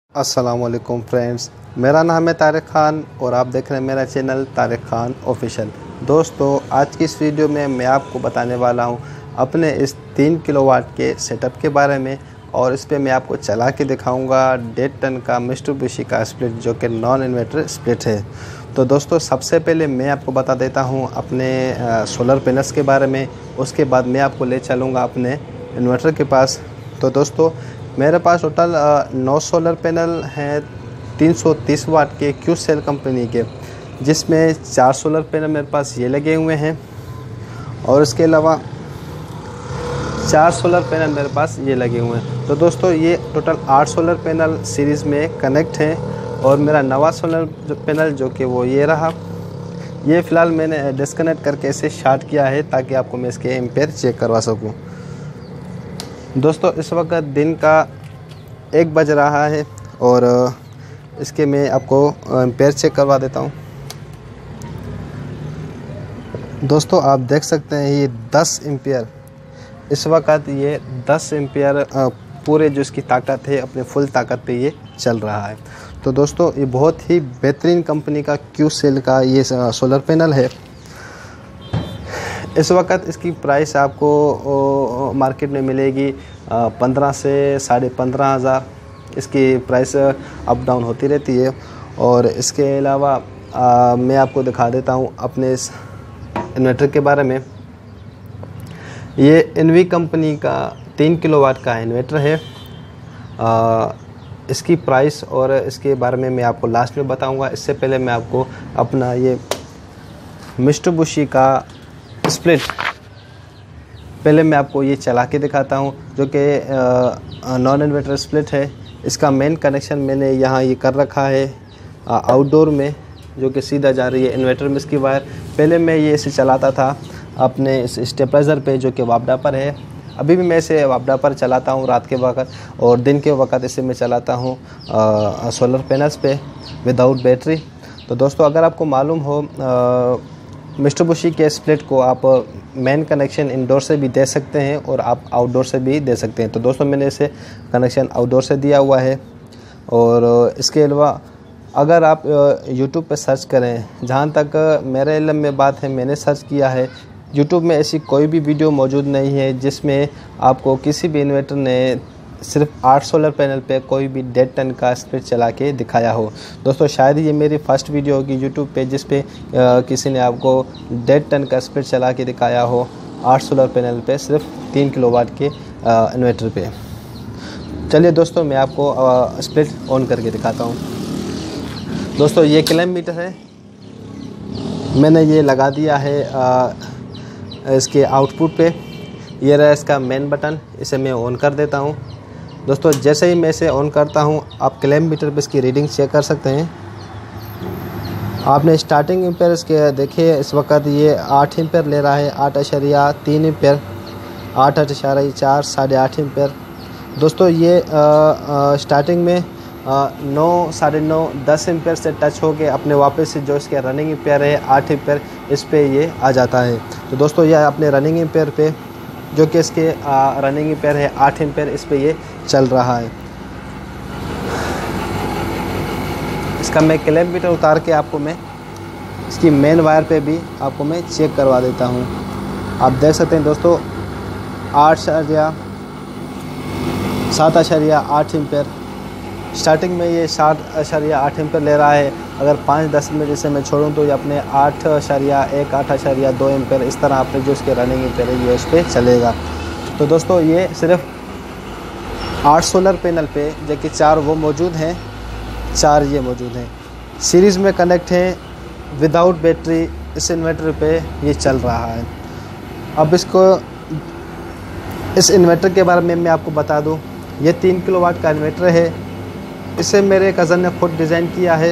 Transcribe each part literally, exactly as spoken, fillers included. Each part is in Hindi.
अस्सलामुअलैकुम फ्रेंड्स, मेरा नाम है तारिक ख़ान और आप देख रहे हैं मेरा चैनल तारिक ख़ान ऑफिशियल। दोस्तों, आज की इस वीडियो में मैं आपको बताने वाला हूं अपने इस तीन किलोवाट के सेटअप के बारे में और इस पे मैं आपको चला के दिखाऊंगा डेढ़ टन का मित्सुबिशी का स्प्लिट जो कि नॉन इन्वर्टर स्प्लिट है। तो दोस्तों, सबसे पहले मैं आपको बता देता हूं अपने सोलर पैनल्स के बारे में, उसके बाद मैं आपको ले चलूँगा अपने इन्वर्टर के पास। तो दोस्तों, मेरे पास टोटल नौ सोलर पैनल हैं तीन सौ तीस वाट के क्यू सेल कंपनी के, जिसमें चार सोलर पैनल मेरे पास ये लगे हुए हैं और इसके अलावा चार सोलर पैनल मेरे पास ये लगे हुए हैं। तो दोस्तों, ये टोटल आठ सोलर पैनल सीरीज़ में कनेक्ट हैं और मेरा नवा सोलर जो पैनल जो कि वो ये रहा, ये फ़िलहाल मैंने डिस्कनेक्ट करके इसे शार्ट किया है ताकि आपको मैं इसके एम्पेयर चेक करवा सकूँ। दोस्तों, इस वक्त दिन का एक बज रहा है और इसके मैं आपको एम्पेयर चेक करवा देता हूँ। दोस्तों, आप देख सकते हैं ये दस एम्पेयर, इस वक्त ये दस एम्पेयर पूरे जो इसकी ताकत है अपने फुल ताकत पे ये चल रहा है। तो दोस्तों, ये बहुत ही बेहतरीन कंपनी का क्यू सेल का ये सोलर पैनल है। इस वक्त इसकी प्राइस आपको मार्केट में मिलेगी पंद्रह से साढ़े पंद्रह हज़ार। इसकी प्राइस अप डाउन होती रहती है। और इसके अलावा मैं आपको दिखा देता हूँ अपने इस इन्वर्टर के बारे में। ये एनवी कंपनी का तीन किलोवाट का इन्वर्टर है। आ, इसकी प्राइस और इसके बारे में मैं आपको लास्ट में बताऊँगा। इससे पहले मैं आपको अपना ये मित्सुबिशी का स्प्लिट पहले मैं आपको ये चला के दिखाता हूँ, जो कि नॉन इन्वर्टर स्प्लिट है। इसका मेन कनेक्शन मैंने यहाँ ये कर रखा है आउटडोर में, जो कि सीधा जा रही है इन्वर्टर में इसकी वायर। पहले मैं ये इसे चलाता था अपने इस स्टेबलाइज़र पे जो कि वापडा पर है। अभी भी मैं इसे वापडा पर चलाता हूँ रात के वक्त, और दिन के वक्त इसे मैं चलाता हूँ सोलर पैनल्स पे विदाउट बैटरी। तो दोस्तों, अगर आपको मालूम हो मित्सुबिशी के स्प्लिट को आप मेन कनेक्शन इंडोर से भी दे सकते हैं और आप आउटडोर से भी दे सकते हैं। तो दोस्तों, मैंने इसे कनेक्शन आउटडोर से दिया हुआ है। और इसके अलावा अगर आप यूट्यूब पे सर्च करें, जहाँ तक मेरे इल्म में बात है, मैंने सर्च किया है, यूट्यूब में ऐसी कोई भी वीडियो मौजूद नहीं है जिसमें आपको किसी भी इन्वर्टर ने सिर्फ आठ सोलर पैनल पे कोई भी डेढ़ टन का स्प्लिट चला के दिखाया हो। दोस्तों, शायद ये मेरी फ़र्स्ट वीडियो होगी यूट्यूब पे जिस पे किसी ने आपको डेढ़ टन का स्प्लिट चला के दिखाया हो आठ सोलर पैनल पे सिर्फ तीन किलोवाट के इन्वर्टर पे। चलिए दोस्तों, मैं आपको आ, स्प्लिट ऑन करके दिखाता हूँ। दोस्तों, ये क्लैम्प मीटर है, मैंने ये लगा दिया है आ, इसके आउटपुट पे। ये रहा इसका मेन बटन, इसे मैं ऑन कर देता हूँ। दोस्तों, जैसे ही मैं इसे ऑन करता हूँ, आप क्लैम्प मीटर पे इसकी रीडिंग चेक कर सकते हैं। आपने स्टार्टिंग एम्पेयर इसके देखिए, इस वक्त ये आठ एम्पेयर ले रहा है, आठ अशरिया तीन एम्पेयर, आठ अशरिया चार, साढ़े आठ एम्पेयर। दोस्तों, ये आ, आ, स्टार्टिंग में आ, नौ साढ़े नौ दस एम्पेयर से टच हो के अपने वापस से जो इसके रनिंग एम्पेयर है आठ एम्पेयर, इस पे ये आ जाता है। तो दोस्तों, ये अपने रनिंग एम्पेयर पे जो कि इसके रनिंग एम्पेयर है आठ एम्पेयर, इस पे ये चल रहा है। इसका मैं क्लैम्प मीटर उतार के आपको मैं इसकी मेन वायर पे भी आपको मैं चेक करवा देता हूँ। आप देख सकते हैं दोस्तों, आठ अशरिया सात अशरिया आठ एम्पेयर। स्टार्टिंग में ये सात अशरिया आठ एम्पेयर ले रहा है। अगर पाँच दस मिनट इसे मैं छोड़ूं तो ये अपने आठ अशरिया एक आठ अशरिया दो एम्पेयर, इस तरह आपने जो इसके रनिंग एम्पेयर है ये उस पर चलेगा। तो दोस्तों, ये सिर्फ आठ सोलर पैनल पे, जबकि चार वो मौजूद हैं, चार ये मौजूद हैं, सीरीज़ में कनेक्ट हैं विदाउट बैटरी। इस इन्वर्टर पे ये चल रहा है। अब इसको इस इन्वर्टर के बारे में मैं आपको बता दूं, ये तीन किलोवाट का इन्वर्टर है। इसे मेरे कज़न ने खुद डिज़ाइन किया है।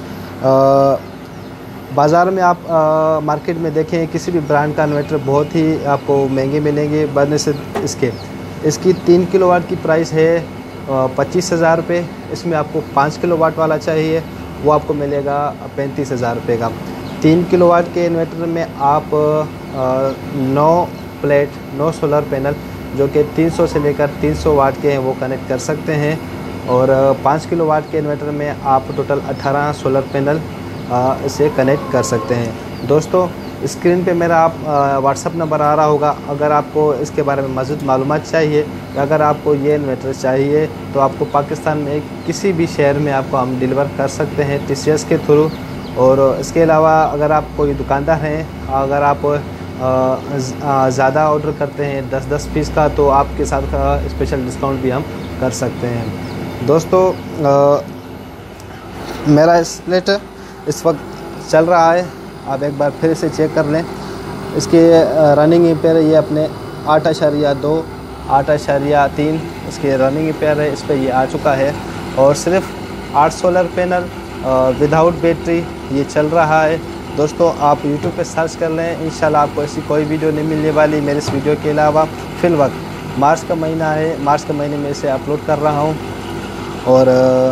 बाज़ार में आप आ, मार्केट में देखें किसी भी ब्रांड का इन्वर्टर बहुत ही आपको महंगे मिलेंगे बनने से इसके। इसकी तीन किलोवाट की प्राइस है पच्चीस हज़ार रुपये। इसमें आपको पाँच किलोवाट वाला चाहिए, वो आपको मिलेगा पैंतीस हज़ार रुपये का। तीन किलोवाट के इन्वर्टर में आप आ, नौ प्लेट नौ सोलर पैनल जो कि तीन सौ से लेकर तीन सौ वाट के हैं वो कनेक्ट कर सकते हैं। और पाँच किलो वाट के इन्वर्टर में आप टोटल अठारह सोलर पैनल इसे कनेक्ट कर सकते हैं। दोस्तों स्क्रीन पे मेरा आप व्हाट्सअप नंबर आ रहा होगा। अगर आपको इसके बारे में मज़ीद मालूमात चाहिए या अगर आपको ये इन्वर्टर चाहिए तो आपको पाकिस्तान में किसी भी शहर में आपको हम डिलीवर कर सकते हैं टी सी एस के थ्रू। और इसके अलावा अगर आप कोई दुकानदार हैं, अगर आप ज़्यादा ऑर्डर करते हैं दस दस पीस का, तो आपके साथ स्पेशल डिस्काउंट भी हम कर सकते हैं। दोस्तों आ, मेरा स्प्लिट इस वक्त चल रहा है, आप एक बार फिर से चेक कर लें। इसके रनिंग एम्पेयर ये अपने आठ अशारिया दो आठ अशारिया तीन इसके रनिंग एम्पेयर है, इस पर ये आ चुका है। और सिर्फ आठ सोलर पैनल विदाउट बैटरी ये चल रहा है। दोस्तों आप यूट्यूब पे सर्च कर लें, इंशाल्लाह आपको ऐसी कोई वीडियो नहीं मिलने वाली मेरे इस वीडियो के अलावा। फिल वक्त मार्च का महीना है, मार्च के महीने में इसे अपलोड कर रहा हूँ। और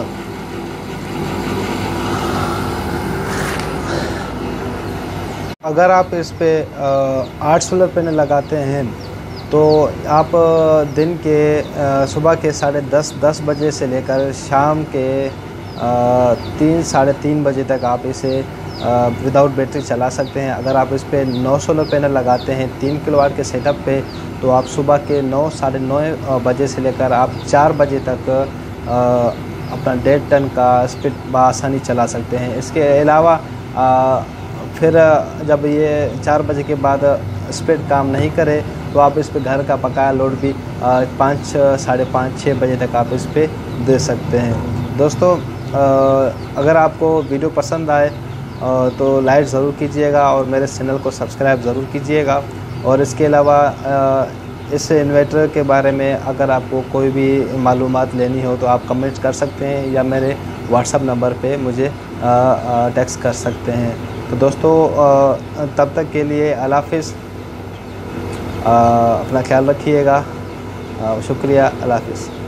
अगर आप इस पे आठ सोलर पैनल लगाते हैं तो आप दिन के सुबह के साढ़े दस दस बजे से लेकर शाम के तीन साढ़े तीन बजे तक आप इसे विदाउट बैटरी चला सकते हैं। अगर आप इस पे नौ सोलर पैनल लगाते हैं तीन किलोवाट के सेटअप पे, तो आप सुबह के नौ साढ़े नौ बजे से लेकर आप चार बजे तक अपना डेढ़ टन का स्पीड बआसानी चला सकते हैं। इसके अलावा फिर जब ये चार बजे के बाद स्पीड काम नहीं करे तो आप इस पे घर का पकाया लोड भी पाँच साढ़े पाँच छः बजे तक आप इस पे दे सकते हैं। दोस्तों अगर आपको वीडियो पसंद आए तो लाइक ज़रूर कीजिएगा और मेरे चैनल को सब्सक्राइब ज़रूर कीजिएगा। और इसके अलावा इस इन्वर्टर के बारे में अगर आपको कोई भी मालूमात लेनी हो तो आप कमेंट कर सकते हैं या मेरे व्हाट्सअप नंबर पे मुझे टेक्स्ट कर सकते हैं। तो दोस्तों तब तक के लिए अल्लाह हाफ़िज़, अपना ख्याल रखिएगा। शुक्रिया, अल्लाह हाफ़िज़।